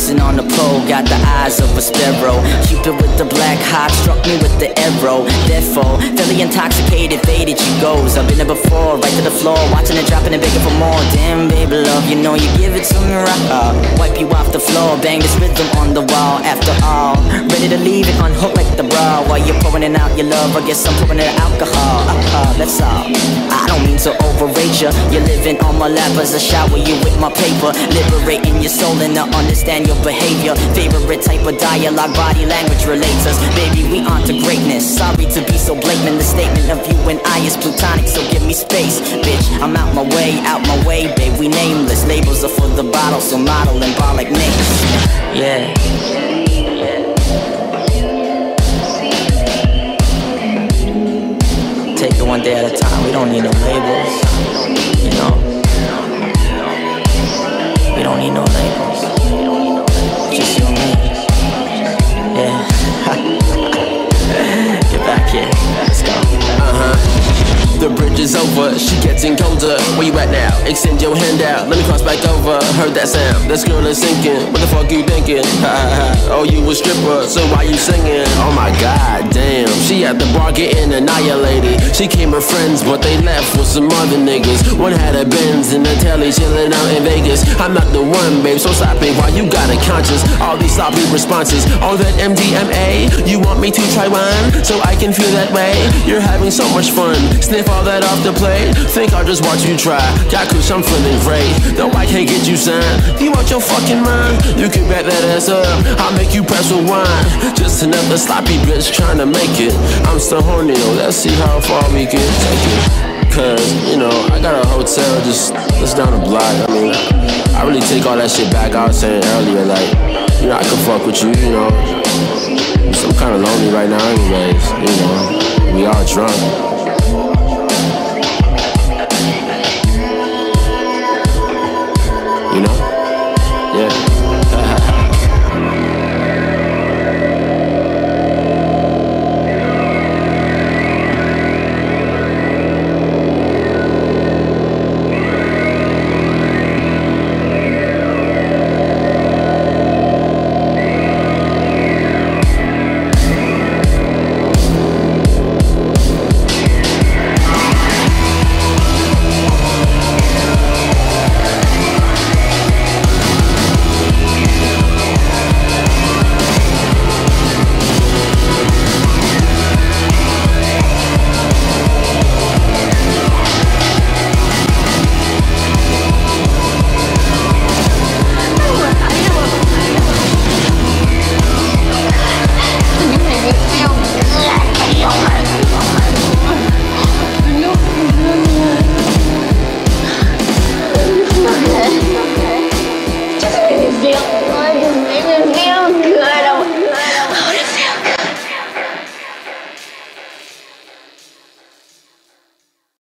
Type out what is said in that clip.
Vixen on the pole, got the eyes of a sparrow. Cupid with the black heart, struck me with the arrow. Therefore, fairly intoxicated, faded she goes. I've been there before, right to the floor, watching it dropping and begging for more. Damn, baby love, you know you give it to me right. Wipe you off the floor, bang this rhythm on the wall. After all, ready to leave it unhooked like the bra. While you're pouring it out your love, I guess I'm pouring it alcohol. That's all. I don't mean to overrate you. You're living on my lap as I shower you with my paper, liberating your soul and to understand your behavior. Favorite type of dialogue, body language relates us. Baby, we on to greatness. Sorry to be so blatant. The statement of you and I is plutonic, so give me space, bitch. I'm out my way, babe. We nameless. Labels are for the bottle, so model and bar like names. Yeah. Take it one day at a time. We don't need no labels, you know. We don't need no labels. Just you and me. Yeah. Get back here. Let's go. The bridge is over, she getting colder. Where you at now? Extend your hand out, let me cross back over. Heard that sound, this girl is sinking. What the fuck you thinking? Oh, you a stripper, so why you singing? Oh my god, damn. She at the bar getting annihilated. She came with friends, but they left with some other niggas. One had a Benz and a telly chilling out in Vegas. I'm not the one, babe, so stop it while you got a conscience. All these sloppy responses, all that MDMA. You want me to try one, so I can feel that way? You're having so much fun, sniff all that off the plate. Think I'll just watch you try. Got cause I'm feeling great. No, I can't get you signed. You want your fucking mind? You can back that ass up. I'll make you press rewind. Just another sloppy bitch trying to make it. I'm still horny though. Let's see how far we can take it. Cause, you know, I got a hotel just down the block. I mean, I really take all that shit back. I was saying earlier, like, you know, I could fuck with you, you know. I'm kinda lonely right now anyways, you know. We all drunk. You know?